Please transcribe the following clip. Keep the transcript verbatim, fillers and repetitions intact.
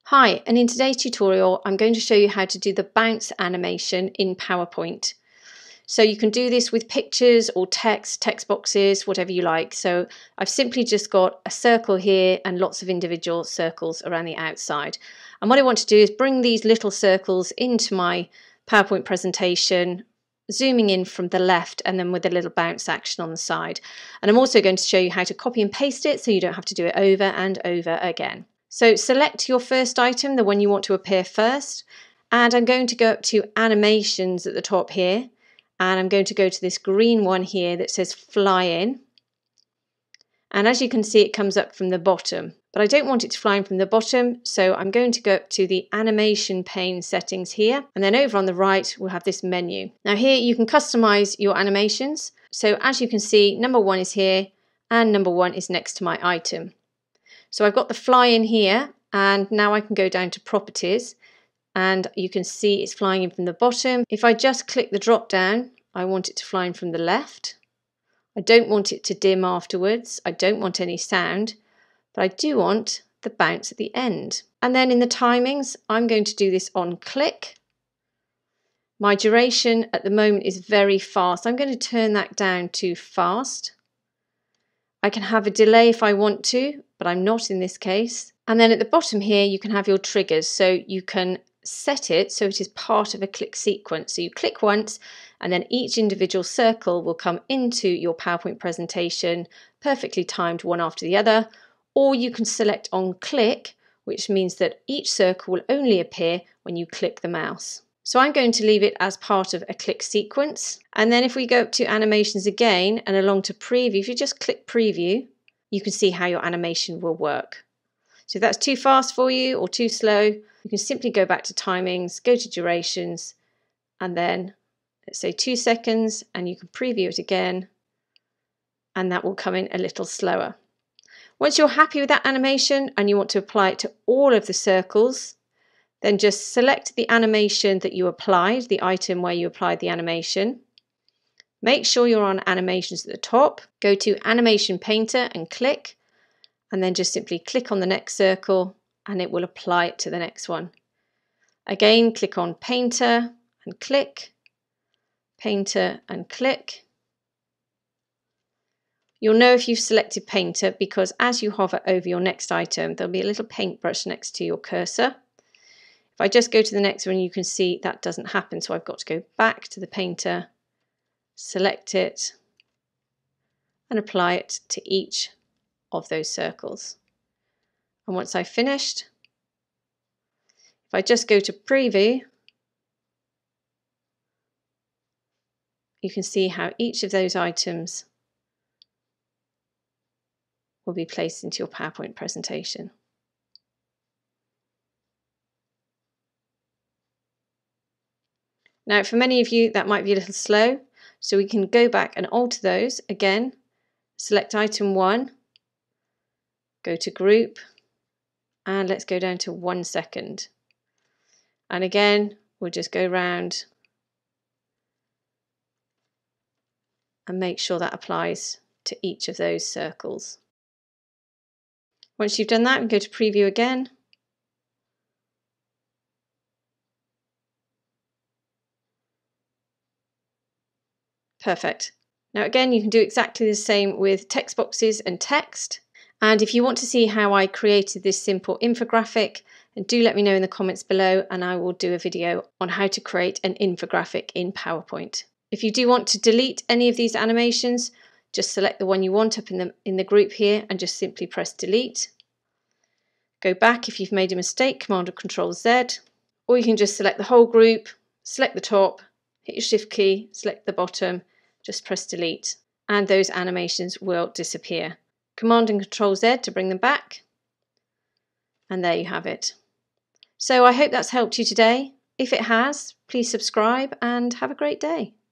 Hi, and in today's tutorial I'm going to show you how to do the bounce animation in PowerPoint. So you can do this with pictures or text, text boxes, whatever you like. So I've simply just got a circle here and lots of individual circles around the outside. And what I want to do is bring these little circles into my PowerPoint presentation, zooming in from the left and then with a little bounce action on the side. And I'm also going to show you how to copy and paste it so you don't have to do it over and over again. So select your first item, the one you want to appear first, and I'm going to go up to animations at the top here, and I'm going to go to this green one here that says fly in. And as you can see, it comes up from the bottom, but I don't want it to fly in from the bottom, so I'm going to go up to the animation pane settings here, and then over on the right we'll have this menu. Now here you can customize your animations. So as you can see, number one is here and number one is next to my item. So I've got the fly in here, and now I can go down to properties and you can see it's flying in from the bottom. If I just click the drop down, I want it to fly in from the left. I don't want it to dim afterwards. I don't want any sound, but I do want the bounce at the end. And then in the timings, I'm going to do this on click. My duration at the moment is very fast. I'm going to turn that down to fast. I can have a delay if I want to, but I'm not in this case. And then at the bottom here, you can have your triggers. So you can set it so it is part of a click sequence. So you click once and then each individual circle will come into your PowerPoint presentation, perfectly timed one after the other. Or you can select on click, which means that each circle will only appear when you click the mouse. So I'm going to leave it as part of a click sequence. And then if we go up to animations again and along to preview, if you just click preview, you can see how your animation will work. So if that's too fast for you or too slow, you can simply go back to timings, go to durations, and then let's say two seconds, and you can preview it again, and that will come in a little slower. Once you're happy with that animation and you want to apply it to all of the circles, then just select the animation that you applied, the item where you applied the animation. Make sure you're on animations at the top. Go to animation painter and click, and then just simply click on the next circle and it will apply it to the next one. Again, click on painter and click, painter and click. You'll know if you've selected painter because as you hover over your next item, there'll be a little paintbrush next to your cursor. If I just go to the next one, you can see that doesn't happen. So I've got to go back to the painter, select it, and apply it to each of those circles. And once I've finished, if I just go to preview, you can see how each of those items will be placed into your PowerPoint presentation. Now, for many of you, that might be a little slow, so we can go back and alter those. Again, select item one, go to group, and let's go down to one second. And again, we'll just go round and make sure that applies to each of those circles. Once you've done that, we go to preview again. Perfect. Now again, you can do exactly the same with text boxes and text. And if you want to see how I created this simple infographic, then do let me know in the comments below and I will do a video on how to create an infographic in PowerPoint. If you do want to delete any of these animations, just select the one you want up in the, in the group here and just simply press delete. Go back if you've made a mistake, Command or Control Z, or you can just select the whole group, select the top, hit your Shift key, select the bottom, just press delete, and those animations will disappear. Command and Control Z to bring them back, and there you have it. So I hope that's helped you today. If it has, please subscribe and have a great day.